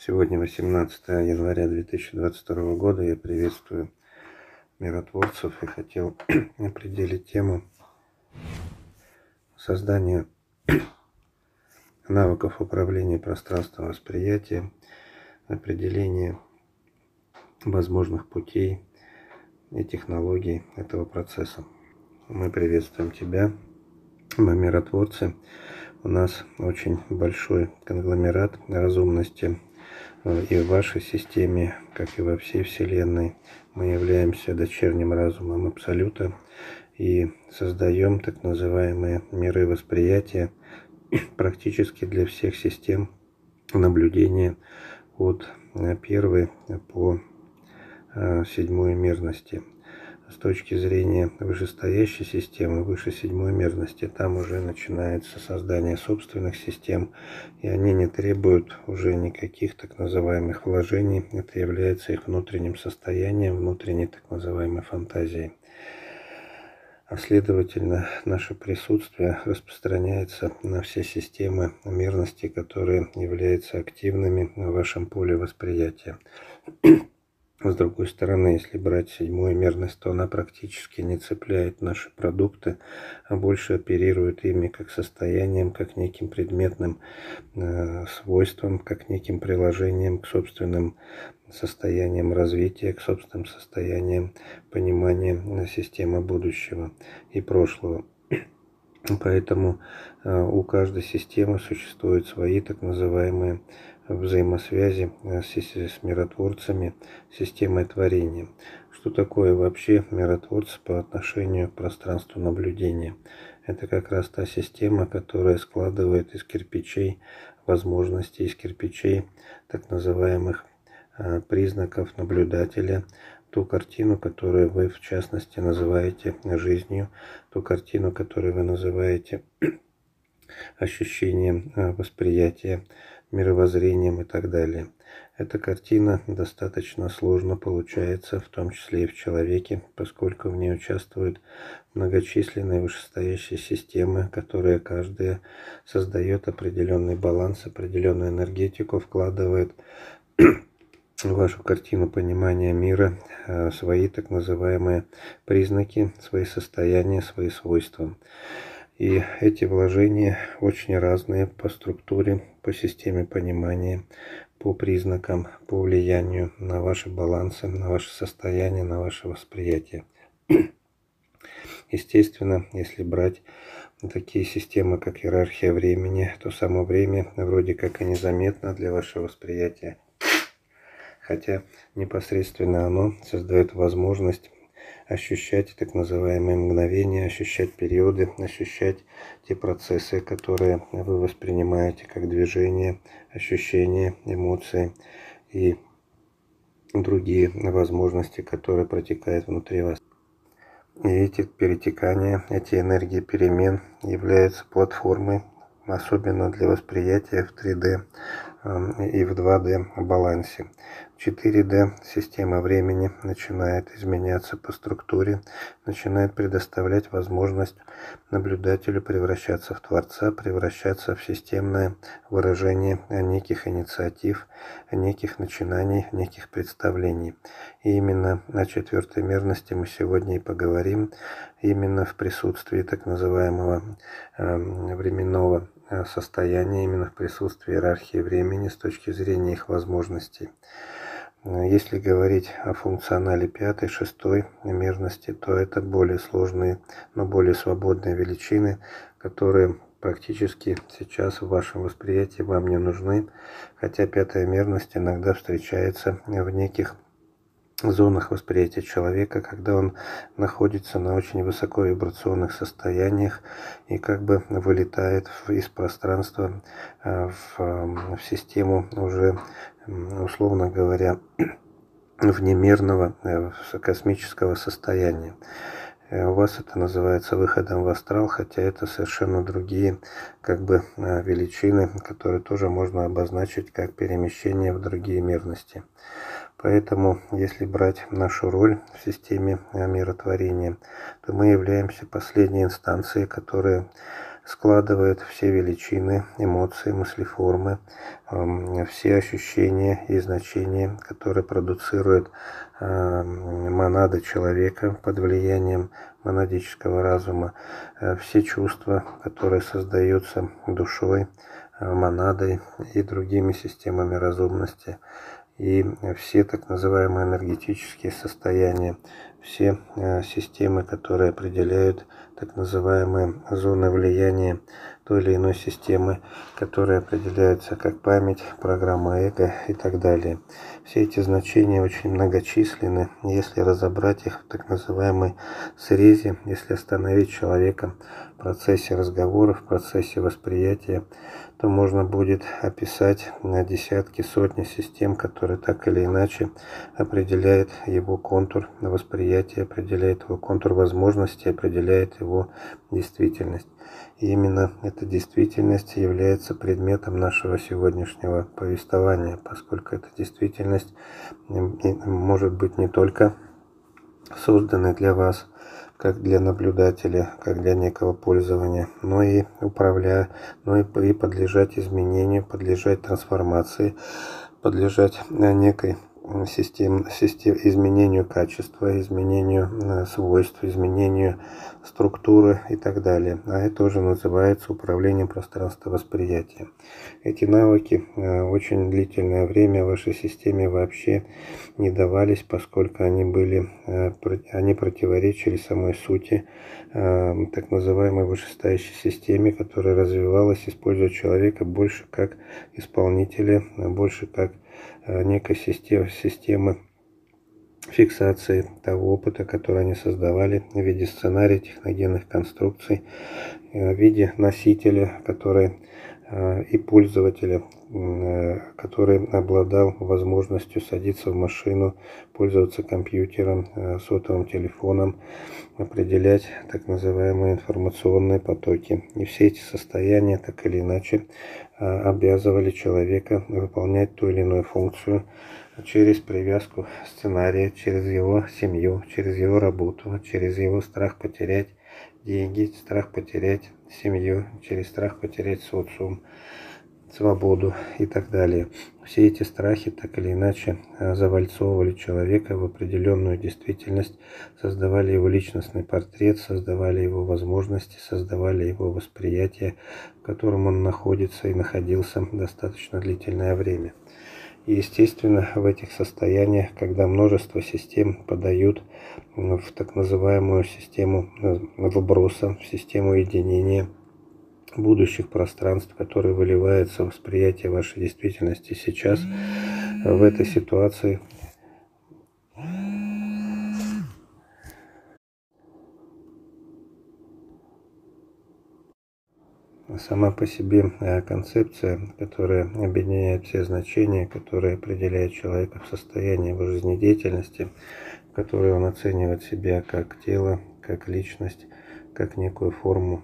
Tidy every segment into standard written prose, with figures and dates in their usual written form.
Сегодня 18 января 2022 года. Я приветствую миротворцев и хотел определить тему создания навыков управления пространством восприятия, определение возможных путей и технологий этого процесса. Мы приветствуем тебя, мы миротворцы. У нас очень большой конгломерат разумности и в вашей системе, как и во всей Вселенной. Мы являемся дочерним разумом Абсолюта и создаем так называемые миры восприятия практически для всех систем наблюдения от первой по седьмую мерности. С точки зрения вышестоящей системы, выше седьмой мерности, там уже начинается создание собственных систем, и они не требуют уже никаких так называемых вложений. Это является их внутренним состоянием, внутренней так называемой фантазией. А следовательно, наше присутствие распространяется на все системы мерности, которые являются активными в вашем поле восприятия. С другой стороны, если брать седьмую мерность, то она практически не цепляет наши продукты, а больше оперирует ими как состоянием, как неким предметным свойством, как неким приложением к собственным состояниям развития, к собственным состояниям понимания системы будущего и прошлого. Поэтому у каждой системы существуют свои так называемые взаимосвязи с миротворцами, системой творения. Что такое вообще миротворцы по отношению к пространству наблюдения? Это как раз та система, которая складывает из кирпичей возможностей, из кирпичей так называемых признаков наблюдателя, ту картину, которую вы в частности называете жизнью, ту картину, которую вы называете ощущением восприятия, мировоззрением и так далее. Эта картина достаточно сложно получается, в том числе и в человеке, поскольку в ней участвуют многочисленные вышестоящие системы, которые каждая создает определенный баланс, определенную энергетику, вкладывает в вашу картину понимания мира свои так называемые признаки, свои состояния, свои свойства. И эти вложения очень разные по структуре, по системе понимания, по признакам, по влиянию на ваши балансы, на ваше состояние, на ваше восприятие. Естественно, если брать такие системы, как иерархия времени, то само время вроде как и незаметно для вашего восприятия. Хотя непосредственно оно создает возможность ощущать так называемые мгновения, ощущать периоды, ощущать те процессы, которые вы воспринимаете как движение, ощущения, эмоции и другие возможности, которые протекают внутри вас. И эти перетекания, эти энергии перемен являются платформой, особенно для восприятия в 3D и в 2D балансе. В 4D система времени начинает изменяться по структуре, начинает предоставлять возможность наблюдателю превращаться в Творца, превращаться в системное выражение неких инициатив, неких начинаний, неких представлений. И именно о четвертой мерности мы сегодня и поговорим, именно в присутствии так называемого временного состояния, именно в присутствии иерархии времени с точки зрения их возможностей. Если говорить о функционале пятой, шестой мерности, то это более сложные, но более свободные величины, которые практически сейчас в вашем восприятии вам не нужны, хотя пятая мерность иногда встречается в неких зонах восприятия человека, когда он находится на очень высоковибрационных состояниях и как бы вылетает из пространства в систему уже, условно говоря, внемерного космического состояния. У вас это называется выходом в астрал, хотя это совершенно другие как бы величины, которые тоже можно обозначить как перемещение в другие мерности. Поэтому, если брать нашу роль в системе миротворения, то мы являемся последней инстанцией, которая складывает все величины, эмоции, мыслеформы, все ощущения и значения, которые продуцирует монада человека под влиянием монадического разума, все чувства, которые создаются душой, монадой и другими системами разумности, и все так называемые энергетические состояния, все системы, которые определяют так называемые зоны влияния той или иной системы, которые определяются как память, программа эго и так далее. Все эти значения очень многочисленны. Если разобрать их в так называемой срезе, если остановить человека в процессе разговора, в процессе восприятия, то можно будет описать на десятки, сотни систем, которые так или иначе определяют его контур восприятия, определяет его контур возможностей, определяет его действительность. И именно эта действительность является предметом нашего сегодняшнего повествования, поскольку эта действительность может быть не только созданной для вас, как для наблюдателя, как для некого пользования, но и подлежать изменению, подлежать трансформации, подлежать некой изменению качества, изменению свойств, изменению структуры и так далее. А это уже называется управлением пространства восприятия. Эти навыки очень длительное время в вашей системе вообще не давались, поскольку они противоречили самой сути так называемой вышестоящей системе, которая развивалась, используя человека больше как исполнителя, больше как некой системы фиксации того опыта, который они создавали в виде сценария, техногенных конструкций, в виде носителя, который и пользователя, который обладал возможностью садиться в машину, пользоваться компьютером, сотовым телефоном, определять так называемые информационные потоки. И все эти состояния так или иначе обязывали человека выполнять ту или иную функцию через привязку сценария, через его семью, через его работу, через его страх потерять деньги, страх потерять семью, через страх потерять социум, свободу и так далее. Все эти страхи так или иначе завальцовывали человека в определенную действительность, создавали его личностный портрет, создавали его возможности, создавали его восприятие, в котором он находится и находился достаточно длительное время. И, естественно, в этих состояниях, когда множество систем подают в так называемую систему вброса, в систему единения будущих пространств, которые выливаются в восприятие вашей действительности сейчас, в этой ситуации сама по себе концепция, которая объединяет все значения, которая определяет человека в состоянии его жизнедеятельности, в которой он оценивает себя как тело, как личность, как некую форму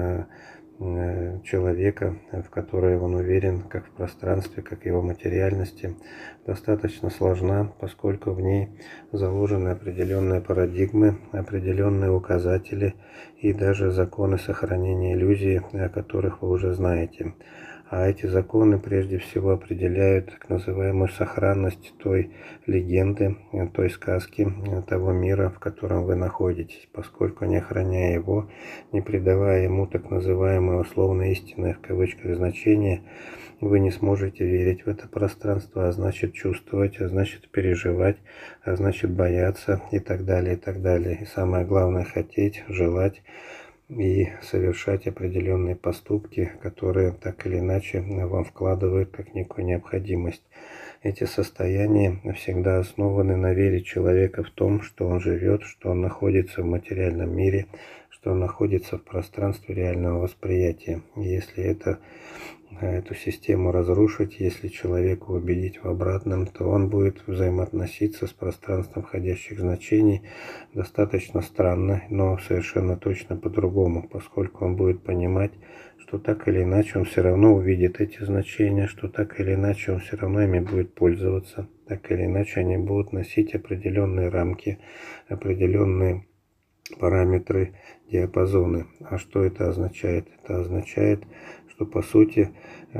человека, в которой он уверен, как в пространстве, как в его материальности, достаточно сложна, поскольку в ней заложены определенные парадигмы, определенные указатели и даже законы сохранения иллюзии, о которых вы уже знаете. А эти законы прежде всего определяют так называемую сохранность той легенды, той сказки, того мира, в котором вы находитесь, поскольку не охраняя его, не придавая ему так называемое условно истинное в кавычках значение, вы не сможете верить в это пространство, а значит чувствовать, а значит переживать, а значит бояться и так далее, и так далее. И самое главное хотеть, желать и совершать определенные поступки, которые так или иначе вам вкладывают как некую необходимость. Эти состояния всегда основаны на вере человека в том, что он живет, что он находится в материальном мире, что он находится в пространстве реального восприятия. И если эту систему разрушить, если человека убедить в обратном, то он будет взаимоотноситься с пространством входящих значений достаточно странно, но совершенно точно по-другому, поскольку он будет понимать, что так или иначе он все равно увидит эти значения, что так или иначе он все равно ими будет пользоваться, так или иначе они будут носить определенные рамки, определенные параметры, диапазоны. А что это означает? Это означает, что по сути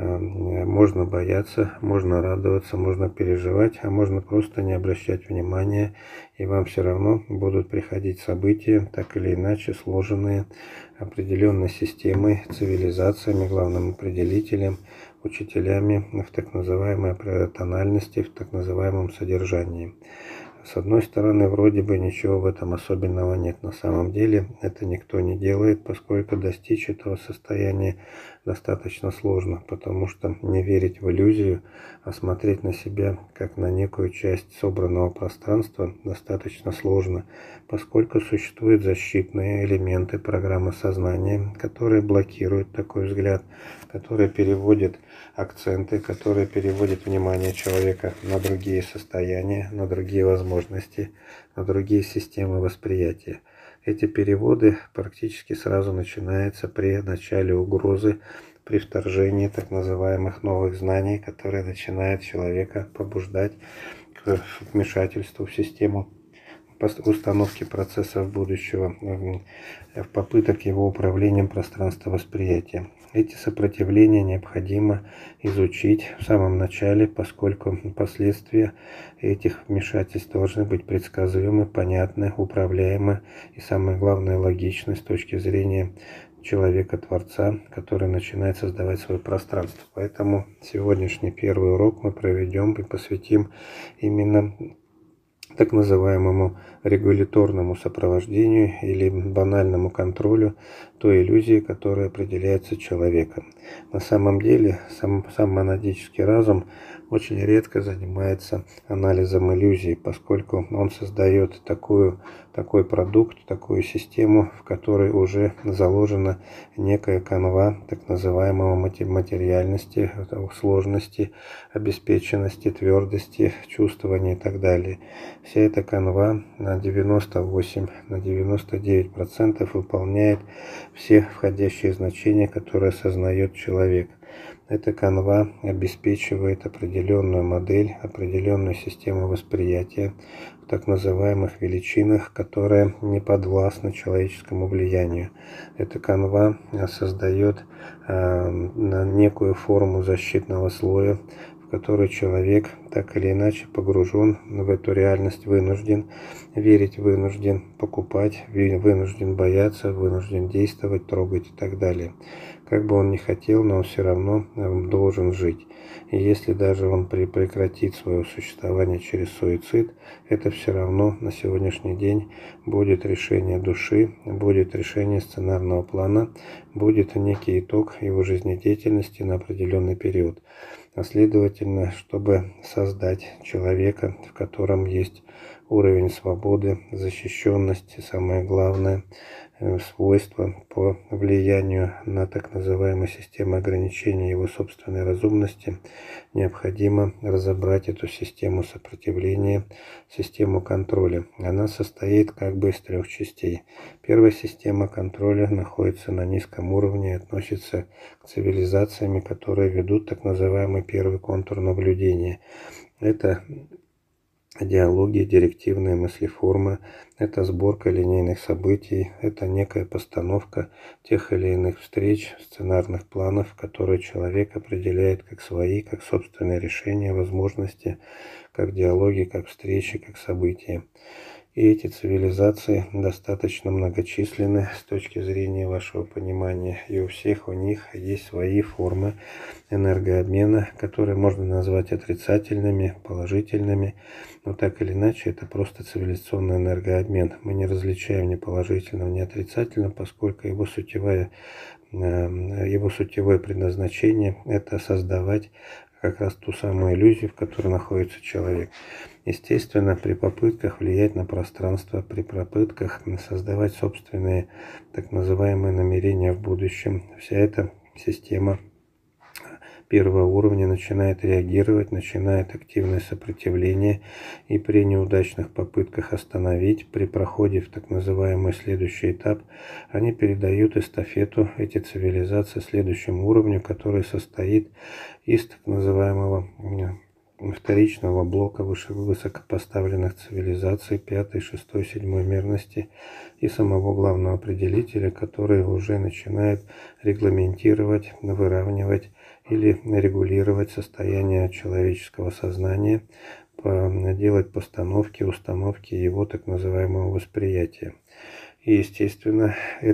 можно бояться, можно радоваться, можно переживать, а можно просто не обращать внимания, и вам все равно будут приходить события, так или иначе сложенные определенной системой, цивилизациями, главным определителем, учителями в так называемой тональности, в так называемом содержании. С одной стороны, вроде бы ничего в этом особенного нет. На самом деле это никто не делает, поскольку достичь этого состояния достаточно сложно, потому что не верить в иллюзию, а смотреть на себя как на некую часть собранного пространства достаточно сложно, поскольку существуют защитные элементы программы сознания, которые блокируют такой взгляд, которые переводят акценты, которые переводят внимание человека на другие состояния, на другие возможности, на другие системы восприятия. Эти переводы практически сразу начинаются при начале угрозы, при вторжении так называемых новых знаний, которые начинают человека побуждать к вмешательству в систему установки процессов будущего, в попыток его управлением пространства восприятия. Эти сопротивления необходимо изучить в самом начале, поскольку последствия этих вмешательств должны быть предсказуемы, понятны, управляемы и, самое главное, логичны с точки зрения человека-творца, который начинает создавать свое пространство. Поэтому сегодняшний первый урок мы проведем и посвятим именно так называемому регуляторному сопровождению или банальному контролю той иллюзии, которая определяется человеком. На самом деле сам монадический разум очень редко занимается анализом иллюзий, поскольку он создает такой продукт, такую систему, в которой уже заложена некая канва так называемого материальности, сложности, обеспеченности, твердости, чувствования и так далее. Вся эта канва на 98-99% выполняет все входящие значения, которые осознает человек. Эта канва обеспечивает определенную модель, определенную систему восприятия в так называемых величинах, которая не подвластна человеческому влиянию. Эта канва создает некую форму защитного слоя, в который человек так или иначе погружен в эту реальность, вынужден верить, вынужден покупать, вынужден бояться, вынужден действовать, трогать и так далее. Как бы он ни хотел, но он все равно должен жить. И если даже он прекратит свое существование через суицид, это все равно на сегодняшний день будет решение души, будет решение сценарного плана, будет некий итог его жизнедеятельности на определенный период. А следовательно, чтобы создать человека, в котором есть уровень свободы, защищенности, самое главное, свойства по влиянию на так называемые системы ограничения его собственной разумности, необходимо разобрать эту систему сопротивления, систему контроля. Она состоит как бы из трех частей. Первая система контроля находится на низком уровне и относится к цивилизациям, которые ведут так называемый первый контур наблюдения. Это диалоги, директивные мыслеформы, это сборка линейных событий, это некая постановка тех или иных встреч, сценарных планов, которые человек определяет как свои, как собственные решения, возможности, как диалоги, как встречи, как события. И эти цивилизации достаточно многочисленны с точки зрения вашего понимания. И у всех у них есть свои формы энергообмена, которые можно назвать отрицательными, положительными. Но так или иначе, это просто цивилизационный энергообмен. Мы не различаем ни положительного, ни отрицательного, поскольку его сутевое предназначение – это создавать как раз ту самую иллюзию, в которой находится человек. Естественно, при попытках влиять на пространство, при попытках создавать собственные так называемые намерения в будущем, вся эта система первого уровня начинает реагировать, начинает активное сопротивление, и при неудачных попытках остановить, при проходе в так называемый следующий этап, они передают эстафету, эти цивилизации, следующему уровню, который состоит из так называемого вторичного блока высокопоставленных цивилизаций 5, 6, 7 мерности и самого главного определителя, который уже начинает регламентировать, выравнивать или регулировать состояние человеческого сознания, делать постановки, установки его так называемого восприятия. И, естественно,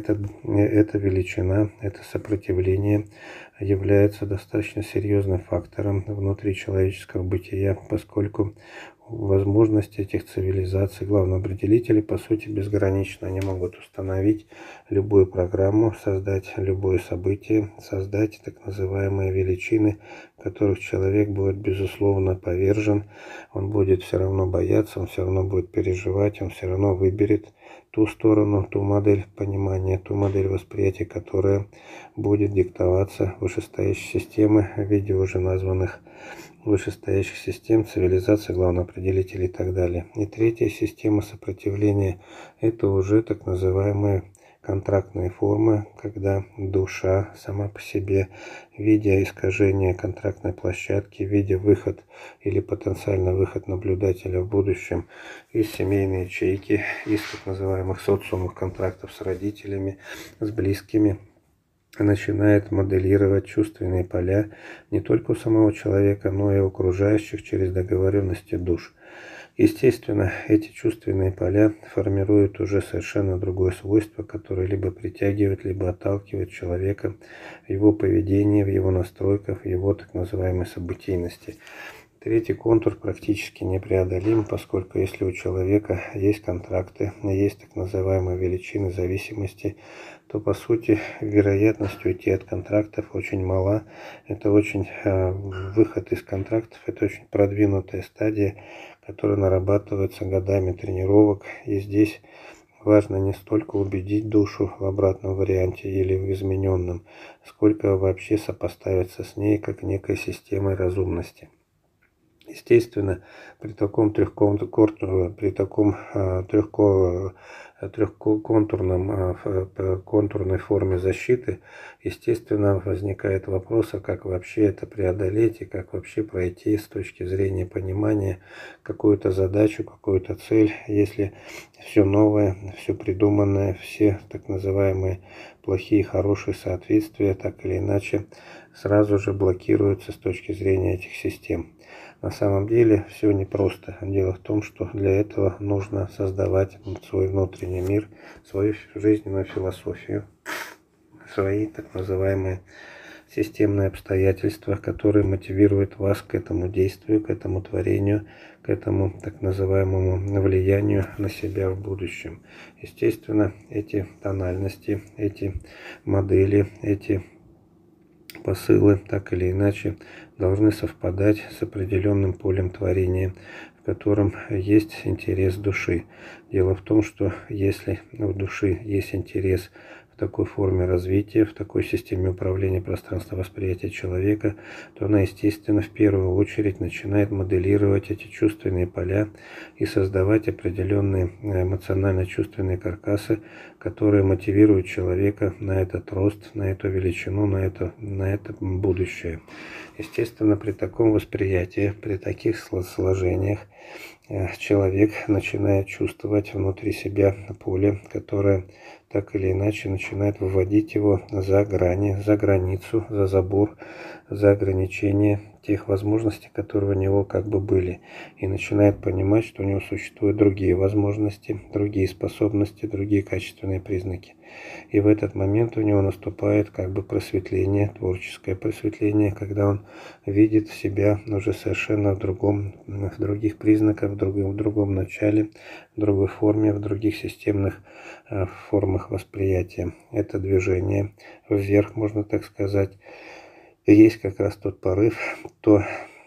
эта величина, это сопротивление является достаточно серьезным фактором внутри человеческого бытия, поскольку возможности этих цивилизаций, главноопределителей, по сути, безграничны. Они могут установить любую программу, создать любое событие, создать так называемые величины, которых человек будет, безусловно, повержен. Он будет все равно бояться, он все равно будет переживать, он все равно выберет ту сторону, ту модель понимания, ту модель восприятия, которая будет диктоваться вышестоящей системой в виде уже названных вышестоящих систем, цивилизаций, главноопределителей и так далее. И третья система сопротивления – это уже так называемые контрактные формы, когда душа сама по себе, видя искажение контрактной площадки, видя выход или потенциальный выход наблюдателя в будущем из семейной ячейки, из так называемых социумных контрактов с родителями, с близкими, начинает моделировать чувственные поля не только у самого человека, но и у окружающих через договоренности душ. Естественно, эти чувственные поля формируют уже совершенно другое свойство, которое либо притягивает, либо отталкивает человека в его поведении, в его настройках, в его так называемой событийности. Третий контур практически непреодолим, поскольку если у человека есть контракты, есть так называемые величины зависимости, то по сути вероятность уйти от контрактов очень мала. Это очень выход из контрактов, это очень продвинутая стадия, которая нарабатывается годами тренировок. И здесь важно не столько убедить душу в обратном варианте или в измененном, сколько вообще сопоставиться с ней как некой системой разумности. Естественно, при таком трехконтурной форме защиты, естественно, возникает вопрос, а как вообще это преодолеть и как вообще пройти с точки зрения понимания какую-то задачу, какую-то цель, если все новое, все придуманное, все так называемые плохие, хорошие соответствия, так или иначе, сразу же блокируются с точки зрения этих систем. На самом деле все непросто. Дело в том, что для этого нужно создавать свой внутренний мир, свою жизненную философию, свои так называемые системные обстоятельства, которые мотивируют вас к этому действию, к этому творению, к этому так называемому влиянию на себя в будущем. Естественно, эти тональности, эти модели, эти посылы так или иначе должны совпадать с определенным полем творения, в котором есть интерес души. Дело в том, что если у души есть интерес в такой форме развития, в такой системе управления пространства восприятия человека, то она, естественно, в первую очередь начинает моделировать эти чувственные поля и создавать определенные эмоционально-чувственные каркасы, которые мотивируют человека на этот рост, на эту величину, на это будущее. Естественно, при таком восприятии, при таких сложениях, человек начинает чувствовать внутри себя поле, которое так или иначе начинает выводить его за грани, за границу, за забор, за ограничение тех возможностей, которые у него как бы были. И начинает понимать, что у него существуют другие возможности, другие способности, другие качественные признаки. И в этот момент у него наступает как бы просветление, творческое просветление, когда он видит себя уже совершенно в других признаках, в другом начале, в другой форме, в других системных формах восприятия. Это движение вверх, можно так сказать. И есть как раз тот порыв, то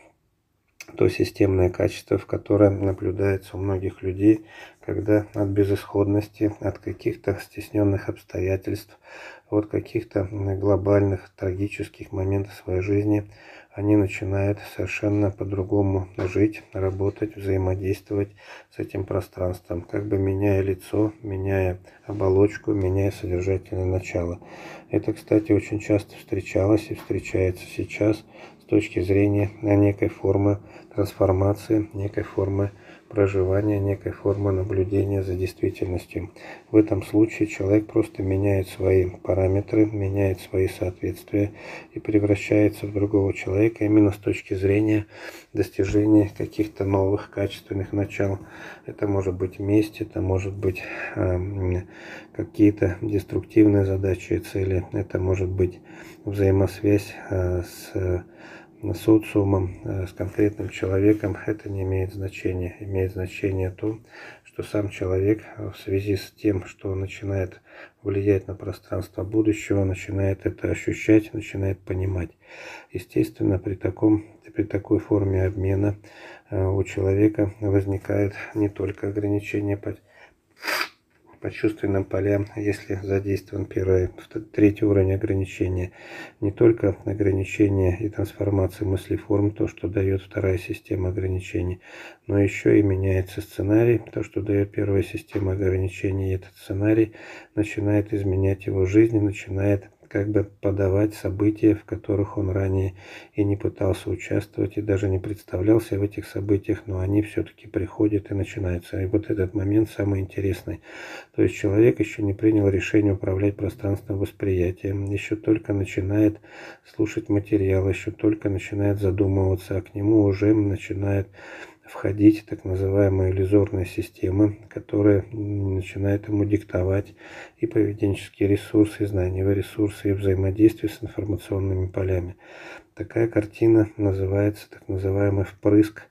системное качество, в котором наблюдается у многих людей, когда от безысходности, от каких-то стесненных обстоятельств, от каких-то глобальных трагических моментов своей жизни, они начинают совершенно по-другому жить, работать, взаимодействовать с этим пространством, как бы меняя лицо, меняя оболочку, меняя содержательное начало. Это, кстати, очень часто встречалось и встречается сейчас с точки зрения некой формы трансформации, некой формы проживания, некой формы наблюдения за действительностью. В этом случае человек просто меняет свои параметры, меняет свои соответствия и превращается в другого человека именно с точки зрения достижения каких-то новых качественных начал. Это может быть месть, это может быть какие-то деструктивные задачи и цели, это может быть взаимосвязь с социумом, с конкретным человеком. Это не имеет значения. Имеет значение то, что сам человек в связи с тем, что он начинает влиять на пространство будущего, начинает это ощущать, начинает понимать. Естественно, при такой форме обмена у человека возникает не только ограничение по чувственным полям, если задействован первый, третий уровень ограничения, не только ограничения и трансформации мыслеформ, то, что дает вторая система ограничений, но еще и меняется сценарий, то, что дает первая система ограничений, и этот сценарий начинает изменять его жизнь, начинает как бы подавать события, в которых он ранее и не пытался участвовать, и даже не представлялся в этих событиях, но они все-таки приходят и начинаются. И вот этот момент самый интересный. То есть человек еще не принял решение управлять пространственным восприятием, еще только начинает слушать материал, еще только начинает задумываться, а к нему уже начинает входить так называемая иллюзорная система, которая начинает ему диктовать и поведенческие ресурсы, и знаниевые ресурсы, и взаимодействие с информационными полями. Такая картина называется так называемый впрыск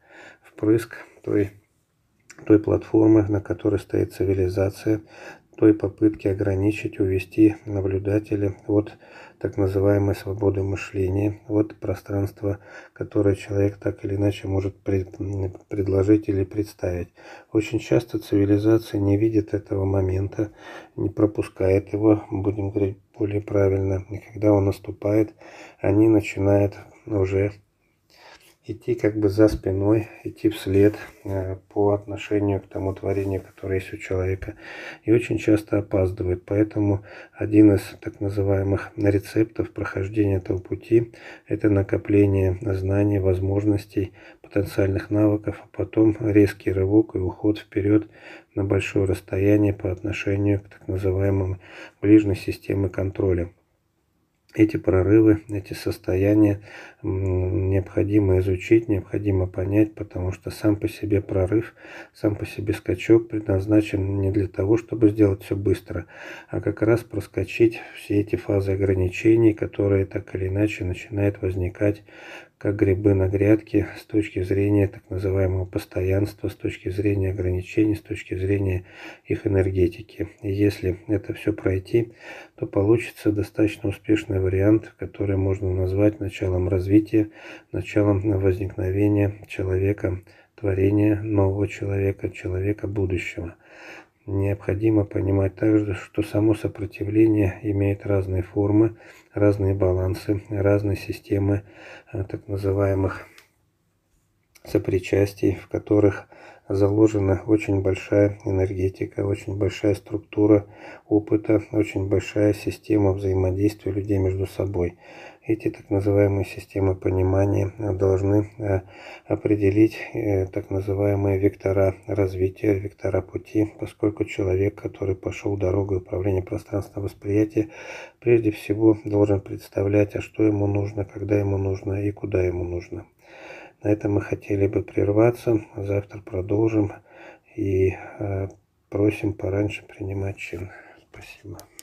той платформы, на которой стоит цивилизация, той попытки ограничить, увести наблюдателя от так называемой свободы мышления, от пространства, которое человек так или иначе может предложить или представить. Очень часто цивилизация не видит этого момента, не пропускает его, будем говорить более правильно, и когда он наступает, они начинают уже идти как бы за спиной, идти вслед по отношению к тому творению, которое есть у человека. И очень часто опаздывает. Поэтому один из так называемых рецептов прохождения этого пути – это накопление знаний, возможностей, потенциальных навыков, а потом резкий рывок и уход вперед на большое расстояние по отношению к так называемым ближней системе контроля. Эти прорывы, эти состояния необходимо изучить, необходимо понять, потому что сам по себе прорыв, сам по себе скачок предназначен не для того, чтобы сделать все быстро, а как раз проскочить все эти фазы ограничений, которые так или иначе начинают возникать как грибы на грядке с точки зрения так называемого постоянства, с точки зрения ограничений, с точки зрения их энергетики. И если это все пройти, то получится достаточно успешный вариант, который можно назвать началом развития, началом возникновения человека, творения нового человека, человека будущего. Необходимо понимать также, что само сопротивление имеет разные формы, разные балансы, разные системы так называемых сопричастий, в которых заложена очень большая энергетика, очень большая структура опыта, очень большая система взаимодействия людей между собой. Эти так называемые системы понимания должны определить так называемые вектора развития, вектора пути, поскольку человек, который пошел дорогой управления пространственного восприятия, прежде всего должен представлять, а что ему нужно, когда ему нужно и куда ему нужно. На этом мы хотели бы прерваться. Завтра продолжим и просим пораньше принимать чин. Спасибо.